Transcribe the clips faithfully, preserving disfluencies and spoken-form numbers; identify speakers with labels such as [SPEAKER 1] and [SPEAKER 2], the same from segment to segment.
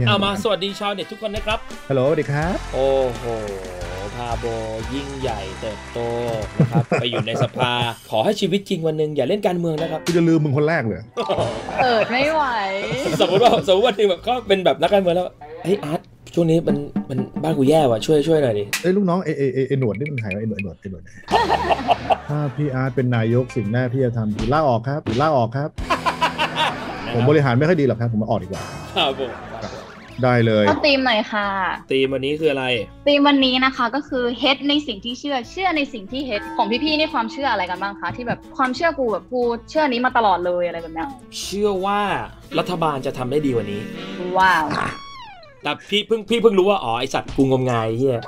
[SPEAKER 1] เอามาสวัสดีชาวเน็ตทุกคนนะครับ
[SPEAKER 2] ฮัลโหลสวัสดีครับ
[SPEAKER 1] โอ้โหพาโบยิ่งใหญ่เติบโตนะครับไปอยู่ในสภาขอให้ชีวิตจริงวันหนึ่งอย่าเล่นการเมืองนะครับ
[SPEAKER 2] กูจะลืมมึงคนแรกเลย
[SPEAKER 3] เปิดไม่ไหว
[SPEAKER 1] สมมติว่าสมมติว่าหนึ่งแบบเขาเป็นแบบนักการเมืองแล้วเฮ้ยอาร์ตช่วงนี้มันมันบ้านกูแย่ว่ะช่วยช่วยหน่อยดิ
[SPEAKER 2] เอ้ยลูกน้องเอเอเอเอหนวดนี่มันหายไปเอหนวดเอหนวดเอหนวดถ้าพี่อาร์ตเป็นนายกสิ่งแรกพี่จะทำคือลาออกครับลาออกครับผมบริหารไม่ค่อยดีหรอกครับผมมาออกดีกว่า
[SPEAKER 1] ครับผม
[SPEAKER 2] ได้เลย
[SPEAKER 3] ก็ธีมหน่อยค่ะ
[SPEAKER 1] ธีมวันนี้คืออะไร
[SPEAKER 3] ธีมวันนี้นะคะก็คือเฮดในสิ่งที่เชื่อเชื่อในสิ่งที่เฮดของพี่ๆนี่ความเชื่ออะไรกันบ้างคะที่แบบความเชื่อกูแบบกูเชื่อนี้มาตลอดเลยอะไรแบบนี้
[SPEAKER 1] เชื่อว่ารัฐบาลจะทำได้ดีกว่านี้
[SPEAKER 3] ว้าว
[SPEAKER 1] แต่พี่เพิ่งพี่เพิ่งรู้ว่าอ๋อไอสัตว์กูงมงายเฮีย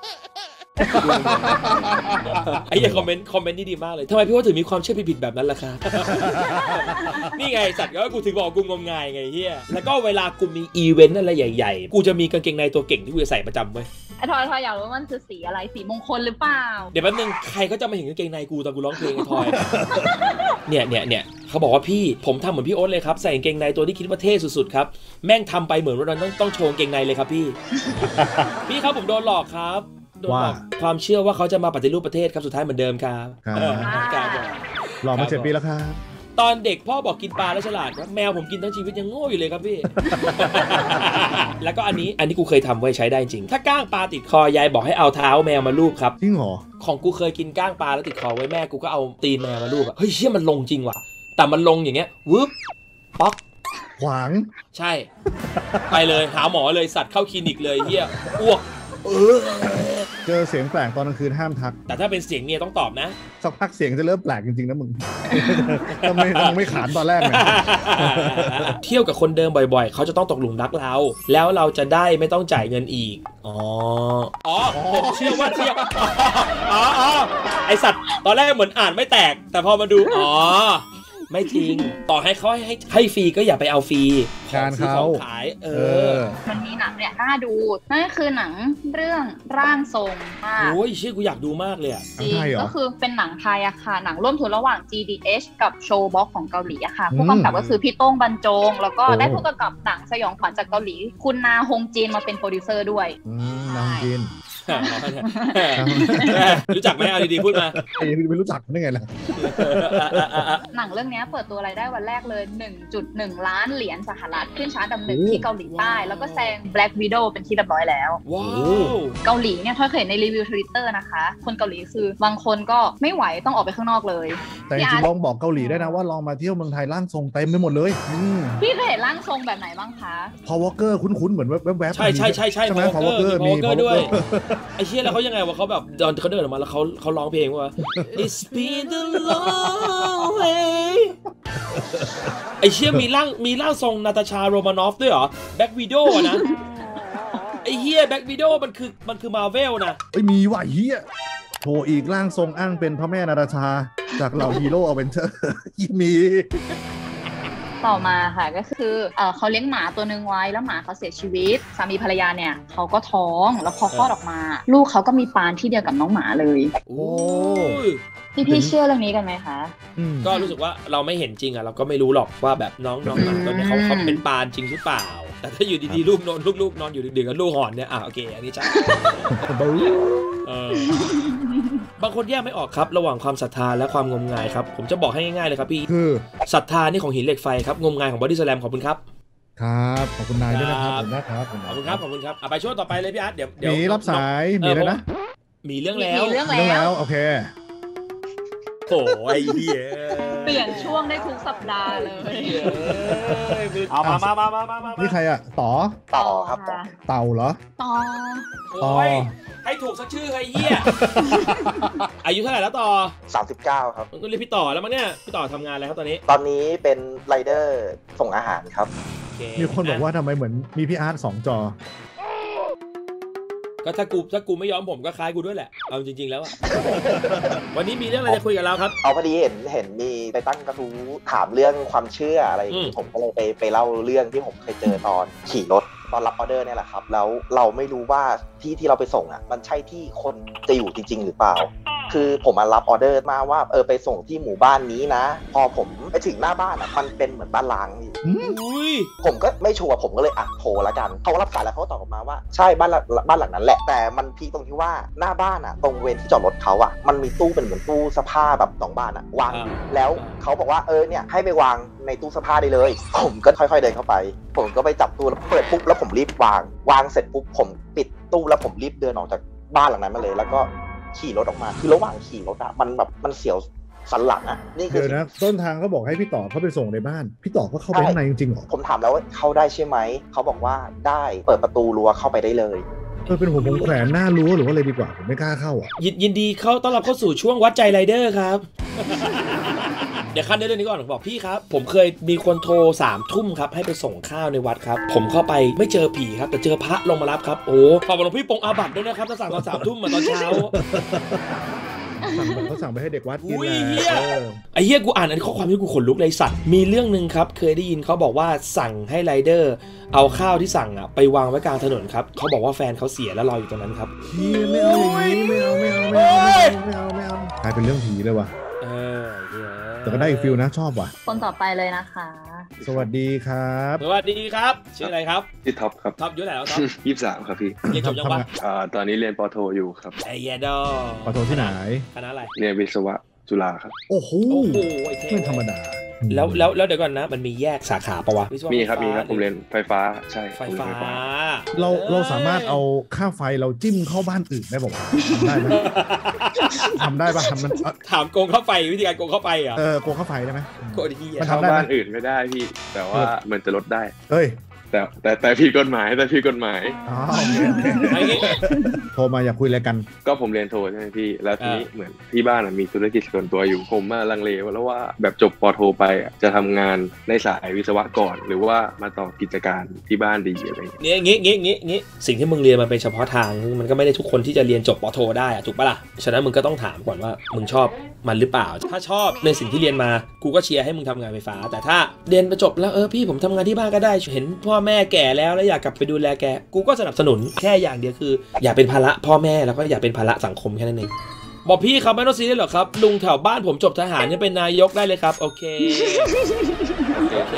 [SPEAKER 1] ไอ้ยังคอมเมนต์คอมเมนต์นี่ดีมากเลยทำไมพี่ว่าถึงมีความเชื่อผิดๆแบบนั้นล่ะครับนี่ไงสัตว์ก็กูถึงบอกกูงมงายไงเฮียแล้วก็เวลากูมีอีเวนต์อะไรใหญ่ๆกูจะมีกางเกงในตัวเก่งที่กูจะใส่ประจำเว้ย
[SPEAKER 3] ไอ้ทอยทอยอยากรู้ว่ามันคือสีอะไรสีมงคลหรือเปล่า
[SPEAKER 1] เดี๋ยวแป๊บนึงใครก็จะมาเห็นกางเกงในกูตอนกูร้องเพลงไอ้ทอยเนี่ยเนี่ยเนี่ยเขาบอกว่าพี่ผมทำเหมือนพี่โอ๊ตเลยครับใส่กางเกงในตัวที่คิดว่าเท่สุดๆครับแม่งทำไปเหมือนว่าเราต้องต้องโชว์กางเกงในเลยครับพี่พี่ครับผมโดนหลอกครับว่าความเชื่อว่าเขาจะมาปฏิรูปประเทศครับสุดท้ายเหมือนเดิมครับ
[SPEAKER 2] รอมาเจ็ดปีแล้วครับ
[SPEAKER 1] ตอนเด็กพ่อบอกกินปลาแล้วฉลาดครับแมวผมกินทั้งชีวิตยังโง่อยู่เลยครับพี่ แล้วก็อันนี้อันนี้กูเคยทำไว้ใช้ได้จริงถ้าก้างปลาติดคอยายบอกให้เอาเท้าแมวมาลูบครับ
[SPEAKER 2] จริงเหรอ
[SPEAKER 1] ของกูเคยกินก้างปลาแล้วติดคอไว้แม่กูก็เอาตีนแมวมาลูบอะเฮ้ยเชี่ยมันลงจริงว่ะแต่มันลงอย่างเงี้ยวึบป๊อก
[SPEAKER 2] ขวาง
[SPEAKER 1] ใช่ไปเลยหาหมอเลยสัตว์เข้าคลินิกเลยเฮียอ้วก
[SPEAKER 2] เจอเสียงแปลกตอนกลางคืนห้ามทัก
[SPEAKER 1] แต่ถ้าเป็นเสียงเมียต้องตอบนะ
[SPEAKER 2] สักพักเสียงจะเริ่มแปลกจริงๆนะมึงทำไมมึงไม่ขานตอนแรกเนี่ย
[SPEAKER 1] เที่ยวกับคนเดิมบ่อยๆเขาจะต้องตกหลุมรักเราแล้วเราจะได้ไม่ต้องจ่ายเงินอีกอ๋ออ๋อผมเชื่อว่าเที่ยวอ๋ออ๋อไอสัตว์ตอนแรกเหมือนอ่านไม่แตกแต่พอมาดูอ๋อไม่จริงต่อให้เขาให้ให้ฟรีก็อย่าไปเอาฟรี
[SPEAKER 2] การเขา
[SPEAKER 1] ขายเออ
[SPEAKER 3] มันมีหนังเนี่ยน่าดูนั่นคือหนังเรื่องร่างทรงมาก
[SPEAKER 1] โอ้ยชื่อกูอยากดูมากเลยอ่ะ
[SPEAKER 3] จริงก็คือเป็นหนังไทยอะค่ะหนังร่วมทุนระหว่าง จี ดี เอช กับโชว์บ็อกของเกาหลีอะค่ะผู้กำกับก็คือพี่โต้งบรรจงแล้วก็ได้ผู้กำกับหนังสยองขวัญจากเกาหลีคุณนาฮงจีนมาเป็นโปรดิวเซอร์ด้วย
[SPEAKER 2] นาฮงจีน
[SPEAKER 1] รู้จักไหมเอาดีๆพูดมา
[SPEAKER 2] ไม่รู้จักได้ไงล่ะ
[SPEAKER 3] หนังเรื่องนี้เปิดตัวรายได้วันแรกเลย หนึ่งจุดหนึ่ง ล้านเหรียญสหรัฐขึ้นชาร์ตอันดับหนึ่งที่เกาหลีใต้แล้วก็แซง Black Widow เป็นที่เรียบร้อยแล้ว
[SPEAKER 1] ว้าว
[SPEAKER 3] เกาหลีเนี่ยถ้าเคยเห็นในรีวิว Twitter นะคะคนเกาหลีคือบางคนก็ไม่ไหวต้องออกไปข้างนอกเลย
[SPEAKER 2] แต่จริงๆลองบอกเกาหลีได้นะว่าลองมาเที่ยวเมืองไทยร่างทรงเต็มไปหมดเลย
[SPEAKER 3] พี่เคยเห็นร่างทรงแบบไหนบ้างคะ
[SPEAKER 2] พอวอลเกอร์คุ้นๆเหมือนแวบๆ
[SPEAKER 1] ใช่ใช่ใช่ใช่
[SPEAKER 2] ใช่ไหมพอวอลเกอร์มีพอวอลเกอร์ด้วย
[SPEAKER 1] ไอ้เชี่ยแล้วเขายังไงวะเขาแบบตอนเขาเดินออกมาแล้วเขาเขาร้องเพลงว่า It's been a long way ไอ้เชี่ยมีร่างมีร่างทรงนาตาชาโรมานอฟด้วยเหรอแบ็ควีโดนะไอ้เฮียแบ็ควีโดมันคือมันคือมาเวลนะ
[SPEAKER 2] ไอ้มีว่ะเฮียโผล่อีกร่างทรงอ้างเป็นพระแม่นาตาชาจากเหล่าฮีโร่อเวนเจอร์มี
[SPEAKER 3] ต่อมาค่ะก็คือเอ่อเขาเลี้ยงหมาตัวนึงไว้แล้วหมาเขาเสียชีวิตสามีภรรยาเนี่ยเขาก็ท้องแล้วพอคลอดออกมาลูกเขาก็มีปานที่เดียวกับน้องหมาเลย
[SPEAKER 1] โอ้
[SPEAKER 3] พี่พี่เชื่อเรื่องนี้กันไหมคะ
[SPEAKER 1] ก็รู้สึกว่าเราไม่เห็นจริงอ่ะเราก็ไม่รู้หรอกว่าแบบน้องน้องหมาตัวนี้เขาเขาเป็นปานจริงหรือเปล่าแต่ถ้าอยู่ดีๆลูกนอนลูกๆนอนอยู่ดึกๆกับลูกหอนเนี่ยอ่ะโอเคอันนี้ใช่บางคนแยกไม่ออกครับระหว่างความศรัทธาและความงมงายครับผมจะบอกให้ง่ายๆเลยครับพี่
[SPEAKER 2] คือ
[SPEAKER 1] ศรัทธานี่ของหินเหล็กไฟครับงมงายของบอดี้สแลมขอบคุณครับ
[SPEAKER 2] ครับขอบคุณนายด้วยนะครับขอบคุณนะครับ
[SPEAKER 1] ขอบคุณครับขอบคุณครับไปช่วงต่อไปเลยพี่อาร์ตเดี๋ยวเดี๋ยว
[SPEAKER 2] มีรับสายมีอะไรนะ
[SPEAKER 1] มีเรื่องแล้ว
[SPEAKER 3] เรื่อง
[SPEAKER 2] แล้วโอเค
[SPEAKER 1] โอ้ยเฮีย
[SPEAKER 3] เปลี่ยนช่วงได้ทุกสัปดาห์เลย
[SPEAKER 1] เอามามามามามามา
[SPEAKER 2] นี่ใครอะต่อ
[SPEAKER 4] ต่อครับ
[SPEAKER 2] เต่าเหรอ
[SPEAKER 3] ต่อ
[SPEAKER 1] โอ้ยให้ถูกสักชื่อไอ้เหี้ยอายุเท่าไหร่แล้วต่อ
[SPEAKER 4] สามสิบเก้าครับ
[SPEAKER 1] ก็เรียกพี่ต่อแล้วมั้งเนี่ยพี่ต่อทำงานอะไรครับตอนนี้
[SPEAKER 4] ตอนนี้เป็นไรเดอร์ส่งอาหารครับ
[SPEAKER 2] มีคนบอกว่าทำไมเหมือนมีพี่อาร์ตสองจอ
[SPEAKER 1] ก็ถ้ากูถ้ากูไม่ยอมผมก็คล้ายกูด้วยแหละเอาจริงๆแล้วอะวันนี้มีเรื่องอะไรจะคุยกับเราครับ
[SPEAKER 4] เอาพอดีเห็นเห็นมีไปตั้งกระทู้ถามเรื่องความเชื่ออะไรผมก็เลยไปไปเล่าเรื่องที่ผมเคยเจอตอนขี่รถตอนรับออเดอร์เนี่ยแหละครับแล้วเราไม่รู้ว่าที่ที่เราไปส่งอ่ะมันใช่ที่คนจะอยู่จริงๆหรือเปล่าคคือผมมารับออเดอร์มาว่าเออไปส่งที่หมู่บ้านนี้นะพอผมไปถึงหน้าบ้านอ่ะมันเป็นเหมือนบ้านล้างนี่
[SPEAKER 1] อุ้ย
[SPEAKER 4] ผมก็ไม่ชัวร์ผมก็เลยอ่ะโทรละกันเขารับสายแล้วเขาตอบกลับมาว่าใช่บ้านบ้านหลังนั้นแหละแต่มันพีคตรงที่ว่าหน้าบ้านอ่ะตรงเวรที่จอดรถเขาอ่ะมันมีตู้เป็นเหมือนตู้เสื้อผ้าแบบสองบ้านอ่ะวางแล้วเขาบอกว่าเออเนี่ยให้ไปวางในตู้เสื้อผ้าได้เลยผมก็ค่อยๆเดินเข้าไปผมก็ไปจับตู้แล้วเปิดปุ๊บแล้วผมรีบวางวางเสร็จปุ๊บผมปิดตู้แล้วผมรีบเดินออกจากบ้านหลังนั้นมาเลยแล้วก็ขี่รถออกมาคือระหว่างขี่รถอะมันแบบมันเสียวสันหลังอะนี่คือ
[SPEAKER 2] เดี๋ยวนะต้นทางเขาบอกให้พี่ต่อเขาไปส่งในบ้านพี่ต่อก็เข้าไปข้างในจริงๆเหรอ
[SPEAKER 4] ผมถามแล้วว่าเข้าได้ใช่ไหมเขาบอกว่าได้เปิดประตูรั้วเข้าไปได้เลย
[SPEAKER 2] เออเป็นผมผมแขวนหน้ารั้วหรือว่าอะไรดีกว่าผมไม่กล้าเข้าอ่ะ
[SPEAKER 1] ยินยินดีเข้าต้อนรับเข้าสู่ช่วงวัดใจไรเดอร์ครับ เดี๋ยวขั้นเรื่องนี้ก่อนบอกพี่ครับผมเคยมีคนโทรสามทุ่มครับให้ไปส่งข้าวในวัดครับผมเข้าไปไม่เจอผีครับแต่เจอพระลงมารับครับโอ้ขอบคุณหลวงพี่ปงอาบัติด้วยนะครับถ้าสั่งตอนสามทุ่มมาตอนเช้า
[SPEAKER 2] สั่งเขาสั่งไปให้เด็กวัดกิน
[SPEAKER 1] อุ้ย
[SPEAKER 2] แหละ
[SPEAKER 1] เฮีย
[SPEAKER 2] เออ
[SPEAKER 1] ไอ้เฮียกูอ่านอันข้อความที่กูขนลุกเลยสัตว์มีเรื่องนึงครับเคยได้ยินเขาบอกว่าสั่งให้ไรเดอร์เอาข้าวที่สั่งอ่ะไปวางไว้กลางถนนครับเขาบอกว่าแฟนเขาเสียแล้วรออยู่ตรงนั้นครับ
[SPEAKER 2] เฮียไม่เอาอย่างนี้ไม่เอาไม่เอาไม่เอาไม่เอาไม่เอาไม่เอากลายเป็นเรื่องผีเลยว่ะ
[SPEAKER 1] เออเหี้ย
[SPEAKER 2] แต่ก็ได้อีกฟิลนะชอบว่ะ
[SPEAKER 3] คนต่อไปเลยนะคะ
[SPEAKER 2] สวัสดีครับ
[SPEAKER 1] สวัสดีครับชื่ออะไรครับ
[SPEAKER 5] พี่ท็อปครับ
[SPEAKER 1] ท็อปยุ่ไหนแล้วท็อป
[SPEAKER 5] ยี่สิบสามครับพี่
[SPEAKER 1] เรียนจบยังวะ
[SPEAKER 5] อ่าตอนนี้เรียนปอโทอยู่ครับ
[SPEAKER 1] ไอ้เหี้ยดอ
[SPEAKER 2] ขอโทษที่ไหน
[SPEAKER 1] คณะอะไร
[SPEAKER 5] เรียนวิศวะจุฬาครับ
[SPEAKER 2] โอ้โห
[SPEAKER 1] โอ้โหไอ้เท่
[SPEAKER 2] ไม่ธรรมดา
[SPEAKER 1] แล้วแล้วแล้วเดี๋ยวก่อนนะมันมีแยกสาขาปะวะวิศวะ
[SPEAKER 5] มีครับ
[SPEAKER 1] ไฟ
[SPEAKER 5] มี
[SPEAKER 1] ฟ้า
[SPEAKER 5] ครับผมเรียนไฟฟ้าใช่
[SPEAKER 1] ไฟ
[SPEAKER 5] ผมเรียน
[SPEAKER 1] ฟ้า
[SPEAKER 2] เราเราสามารถเอาค่าไฟเราจิ้มเข้าบ้านอื่นได้บอกว่าวะทำได้ไหมทำได้ปะทำมันเอ่อ
[SPEAKER 1] ถามโกงเข้าไปวิธีการโกงเข้าไปเหรอ่ะ
[SPEAKER 2] เออโกงค่าไฟได้ไหม
[SPEAKER 1] โกงที่
[SPEAKER 2] มัน
[SPEAKER 5] เข้า
[SPEAKER 2] ทำได้ไหม
[SPEAKER 5] บ้านอื่นไม่ได้พี่ แต่ว่ามันจะลดได้
[SPEAKER 2] เอ้ย
[SPEAKER 5] แต่แต่แต่พี่กฎหมายแต่พี่กฎหมาย
[SPEAKER 2] อ๋อโอเคโอเค
[SPEAKER 1] ไอ้งี้
[SPEAKER 2] โทรมาอยากคุยอะไรกัน
[SPEAKER 5] ก็ผมเรียนโทใช่ไหมพี่ แล้วทีนี้เหมือนที่บ้านอะมีธุรกิจส่วนตัวอยู่ผมมาลังเลแล้วว่าแบบจบปอโทไปอะจะทำงานในสายวิศวะก่อน หรือว่ามาต่อกิจการที่บ้านดีอะไรอย่างเงี้ย
[SPEAKER 1] เนี่ยงี้งี้งี้งี้สิ่งที่มึงเรียนมันเป็นเฉพาะทางมันก็ไม่ได้ทุกคนที่จะเรียนจบปอโทได้อะถูกปะล่ะฉะนั้นมึงก็ต้องถามก่อนว่ามึงชอบมันหรือเปล่าถ้าชอบในสิ่งที่เรียนมากูก็เชียร์ให้มึงทำงานไฟฟ้าแต่ถ้าเรียนไปจบแล้วเออพี่ผมทำงานที่บ้านก็ได้เห็นพ่อแม่แก่แล้วแล้วอยากกลับไปดูแลแกกูก็สนับสนุนแค่อย่างเดียวคืออย่าเป็นภาระพ่อแม่แล้วก็อย่าเป็นภาระสังคมแค่นั้นเองบอกพี่ครับไม่ต้องซีเรียสหรอกครับลุงแถวบ้านผมจบทหารเนี่ยเป็นนายกได้เลยครับโอเคโอเค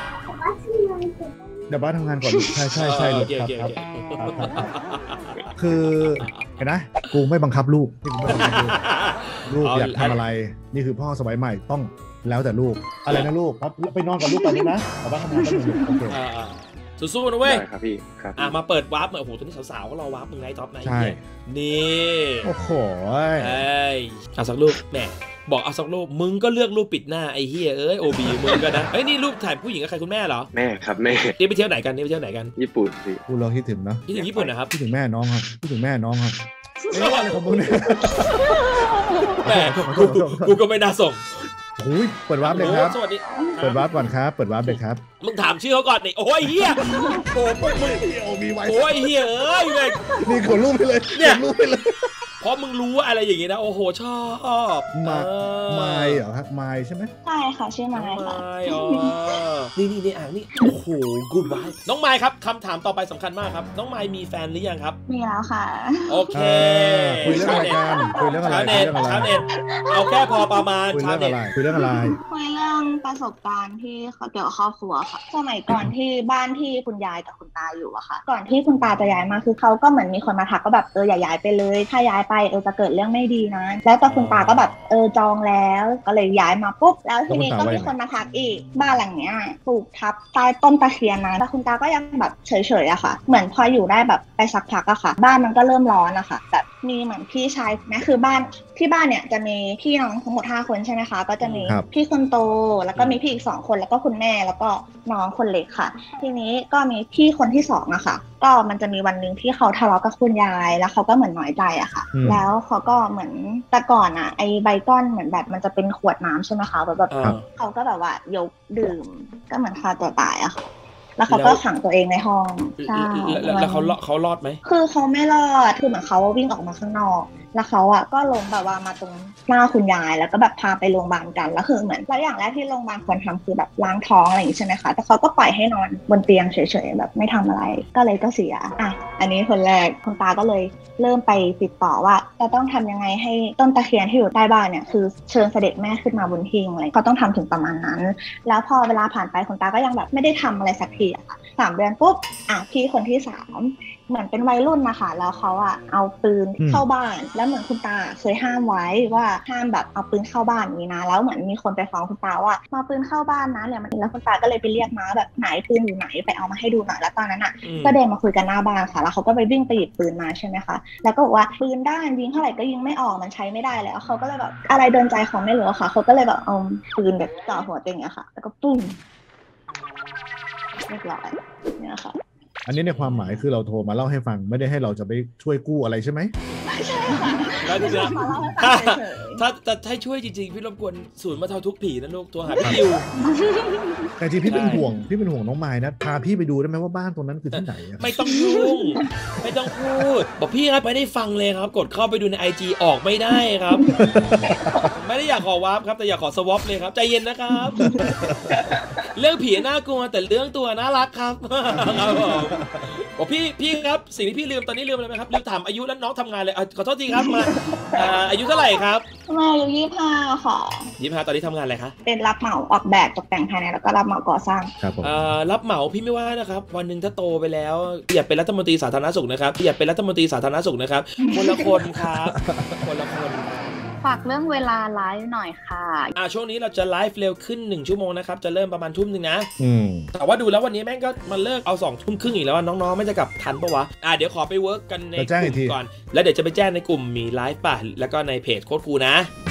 [SPEAKER 2] เดี๋ยวบ้านทำงานก่อนใช่ใช่ใช่เลยครับครับคือเห็นไหมกูไม่บังคับลูกที่กูไม่บังคับลูกลูกอยากทำอะไรนี่คือพ่อสมัยใหม่ต้องแล้วแต่ลูกอะไรนะลูกครับไปนอนกับลูกไปนี่นะเอาบ้านทำงานกันหนึ่งโอเค
[SPEAKER 1] สู้ๆนะเว้ย
[SPEAKER 5] ได้ครับพี่ครับ
[SPEAKER 1] อ่ะมาเปิดวาร์ปหน่อยโอ้โหตอนนี้สาวๆก็รอวาร์ปมึงไงท็อปไหน
[SPEAKER 2] ใช่
[SPEAKER 1] นี่
[SPEAKER 2] โอ้โห
[SPEAKER 1] เอ้ยเอาสักรูปแหมบอกเอาสักรูปมึงก็เลือกรูปปิดหน้าไอ้เฮียเอ้ยโอบีมึงก็นะเฮ้ยนี่รูปถ่ายผู้หญิงกับใครคุณแม่เหรอ
[SPEAKER 5] แม่ครับแม่
[SPEAKER 1] นี่ไปเที่ยวไหนกันนี่ไปเที่ยวไหนกัน
[SPEAKER 5] ญี่ปุ่นพี่
[SPEAKER 2] กูเราคิดถึงเนาะ
[SPEAKER 1] ที่ถึงญี่ปุ่นนะครับ
[SPEAKER 2] คิดถึงแม่น้องครับคิดถึงแม่น้องครับเอ๊ะอะไรของมึงเนี่ย
[SPEAKER 1] แหมกูกูก็ไม่น่าส่ง
[SPEAKER 2] โอ้ยเปิดวาร์ปเลยครับ
[SPEAKER 1] สวัสดี
[SPEAKER 2] เปิดวาร์ปก่อนครับเปิดวาร์ปเลยครับ
[SPEAKER 1] มึงถามชื่อเขาก่อนนี่โอ้ยเฮียโอ้ยมึง
[SPEAKER 2] โอ้มีไว้
[SPEAKER 1] โอ้ยเฮียเอ้ยเลย
[SPEAKER 2] นี่ขนรูปไปเลย
[SPEAKER 1] เนี่ย
[SPEAKER 2] ขนรูปไปเลย
[SPEAKER 1] เพราะมึงรู้ว่าอะไรอย่างงี้นะโอ้โหชอบ
[SPEAKER 2] มา
[SPEAKER 1] เออ
[SPEAKER 2] ไม้เหรอครับไม้ใช่ไหม
[SPEAKER 3] ใช่ค่ะชื่อไม้
[SPEAKER 1] น้อง
[SPEAKER 3] ค่ะ
[SPEAKER 1] ไม้อ๋อนี่นี่นี่อ่างนี่โอ้โหกูดไวน้องไม้ครับคำถามต่อไปสำคัญมากครับน้องไม้มีแฟนหรือยังครับ
[SPEAKER 3] มีแล้วค่ะ
[SPEAKER 1] โอเค
[SPEAKER 2] คุยเรื่องอะไรกันคุยเรื่องอะไร
[SPEAKER 1] ชาว
[SPEAKER 2] คุย
[SPEAKER 1] เน็ต
[SPEAKER 2] เรื่องอะไร
[SPEAKER 1] ชาวเน็ตเอาแค่พอประมาณ
[SPEAKER 2] คุย
[SPEAKER 1] ชา
[SPEAKER 2] เรื่
[SPEAKER 1] ว
[SPEAKER 2] อง
[SPEAKER 1] เน็
[SPEAKER 2] อะ
[SPEAKER 1] ต
[SPEAKER 2] ไรคุยเรื่องอะไร
[SPEAKER 3] คุยเรื่องประสบการณ์ที่เกี่ยวกับครอบครัวค่ะสมัยก่อนที่บ้านที่คุณยายกับคุณตาอยู่อะค่ะ ก่อนที่คุณตาจะย้ายมาคือเขาก็เหมือนมีคนมาทักก็แบบเอออย่าย้ายไปเลยถ้าย้ายไปเออจะเกิดเรื่องไม่ดีนะแล้วแต่คุณตาก็แบบเออจองแล้วก็เลยย้ายมาปุ๊บแล้วทีนี้ก็มีคนมาทักอีกบ้านหลังเนี้ยปลูกทับใต้ต้นตะเคียนนะแต่คุณตาก็ยังแบบเฉยๆอะค่ะเหมือนพออยู่ได้แบบไปสักพักอะค่ะบ้านมันก็เริ่มร้อนอะค่ะแบบมีเหมือนพี่ชายนะคือบ้านที่บ้านเนี่ยจะมีพี่น้องทั้งหมดห้าคนใช่ไหมคะก็จะมีพี่คนโตแล้วก็มีพี่อีกสองคนแล้วก็คุณแม่แล้วก็น้องคนเล็กค่ะทีนี้ก็มีพี่คนที่สองอะค่ะก็มันจะมีวันนึงที่เขาทะเลาะกับคุณยายแล้วเขาก็เหมือนน้อยใจอะค่ะแล้วเขาก็เหมือนแต่ก่อนอะไอใบก้อนเหมือนแบบมันจะเป็นขวดน้ำใช่ไหมคะแบบแบบเขาก็แบบว่ายกดื่มก็เหมือนฆ่าตัวตายอะค่ะแล้วเขาก็ขังตัวเองในห้องใช่
[SPEAKER 1] แล้วเขาเขารอดไหม
[SPEAKER 3] คือเขาไม่รอดคือเหมือนเขาวิ่งออกมาข้างนอกแล้วเขาอ่ะก็ลงแบบว่ามาตรงหน้าคุณยายแล้วก็แบบพาไปโรงพยาบาลกันแล้วคือเหมือนแล้วอย่างแรกที่โรงพยาบาลควรทำคือแบบล้างท้องอะไรอย่างนี้ใช่ไหมคะแต่เขาก็ปล่อยให้นอนบนเตียงเฉยๆแบบไม่ทำอะไรก็เลยก็เสียอ่ะ
[SPEAKER 6] อันนี้คนแรกคุณตาก็เลยเริ่มไปติดต่อว่าจะต้องทำยังไงให้ต้นตะเคียนที่อยู่ใต้บ้านเนี่ยคือเชิญเสด็จแม่ขึ้นมาบนหิ้งอะไรเขาต้องทำถึงประมาณนั้นแล้วพอเวลาผ่านไปคุณตาก็ยังแบบไม่ได้ทำอะไรสักทีอะค่ะสามเดือนปุ๊บอ่ะพี่คนที่สามเหมือนเป็นวัยรุ่นนะคะแล้วเขาอะเอาปืนเข้าบ้านแล้วเหมือนคุณตาเคยห้ามไว้ว่าห้ามแบบเอาปืนเข้าบ้านนี้นะแล้วเหมือนมีคนไปฟ้องคุณตาว่ามาปืนเข้าบ้านนะเนี่ยมันแล้วคุณตาก็เลยไปเรียกม้าแบบไหนปืนอยู่ไหนไปเอามาให้ดูหน่อยแล้วตอนนั้นอะก็เดินมาคุยกันหน้าบ้านค่ะแล้วเขาก็ไปวิ่งไปหยิบปืนมาใช่ไหมคะแล้วก็บอกว่าปืนด้านยิงเท่าไหร่ก็ยิงไม่ออกมันใช้ไม่ได้แล้วเขาก็เลยแบบอะไรเดินใจเขาไม่รู้ค่ะเขาก็เลยแบบเอาปืนแบบจ่อหัวตัวเองอะค่ะแล้วก็ปุ้งเรียบร้อยเนี่ยค่ะ
[SPEAKER 2] อันนี้ในความหมายคือเราโทรมาเล่าให้ฟังไม่ได้ให้เราจะไปช่วยกู้อะไรใช่ไหม
[SPEAKER 6] ไม่ใช่ค่ะ
[SPEAKER 1] แล้วจะถ้าถ้าจะให้ช่วยจริงๆพี่รบกวนศูนย์บรรเทาทุกข์ผีนะลูกตัวหาพี่ดิว
[SPEAKER 2] แต่ที่พี่เป็นห่วงพี่เป็นห่วงน้องไม้นะพาพี่ไปดูได้ไหมว่าบ้านตรงนั้นคือที่ไหน
[SPEAKER 1] ไม่ต้องยุ่งไม่ต้องพูดบอกพี่ครับไม่ได้ฟังเลยครับกดเข้าไปดูใน ไอ จี ออกไม่ได้ครับไม่ได้อยากขอวาร์ปครับแต่อยากขอสวอปเลยครับใจเย็นนะครับเรื่องผีน่ากลัวแต่เรื่องตัวน่ารักครับบอกพี่พี่ครับสิ่งที่พี่ลืมตอนนี้ลืมอะไรไหมครับลืมถามอายุแล้วน้องทำงานเลยขอโทษทีครับมาอายุเท่าไหร่ครับ
[SPEAKER 6] มาอายุยี่สิบห้าค่ะ
[SPEAKER 1] ยี่สิบห้าตอนนี้ทำงานอะไรคะ
[SPEAKER 6] เป็นรับเหมาออกแบบตกแต่งภายในแล้วก็รับเหมาก่อสร้าง
[SPEAKER 2] ครับผม
[SPEAKER 1] รับเหมาพี่ไม่ว่านะครับวันหนึ่งถ้าโตไปแล้วอย่าเป็นรัฐมนตรีสาธารณสุขนะครับอย่าเป็นรัฐมนตรีสาธารณสุขนะครับคนละคนครับคนละคน
[SPEAKER 3] ฝากเรื่องเวลาไลฟ์หน่อยค่ะ
[SPEAKER 1] อ่าช่วงนี้เราจะไลฟ์เร็วขึ้นหนึ่งชั่วโมงนะครับจะเริ่มประมาณทุ่มนึงนะ
[SPEAKER 2] อืม
[SPEAKER 1] แต่ว่าดูแล้ววันนี้แม่งก็มาเลิกเอาสองทุ่มครึ่งอีกแล้วน้องๆไม่จะกลับทันปะวะอ่าเดี๋ยวขอไปเวิร์กกันในกลุ่มก่อนแล้วเดี๋ยวจะไปแจ้งในกลุ่มมีไลฟ์ป่ะแล้วก็ในเพจโค้ดครูนะ